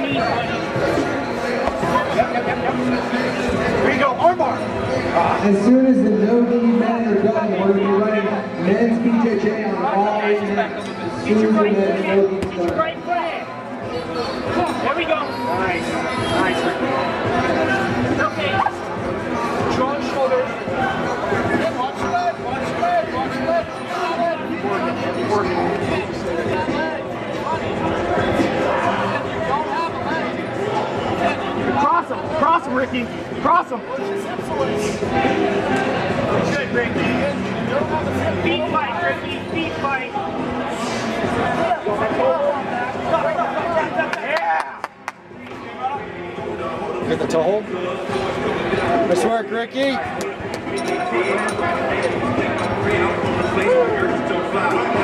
Here you go, armbar. As soon as the no-gi men are done, we're going to be running men's BJJ on all eight minutes. As soon as the men's no-gi is done. Right foot in. There we go. Nice. Nice. Okay. Strong shoulders. Watch your leg. Watch your leg. Watch your leg. Working. Cross him. Cross him, Ricky. Cross him. Good, Ricky. Feet fight, Ricky. Feet fight. Yeah. Get the toe hold. Nice work, Ricky.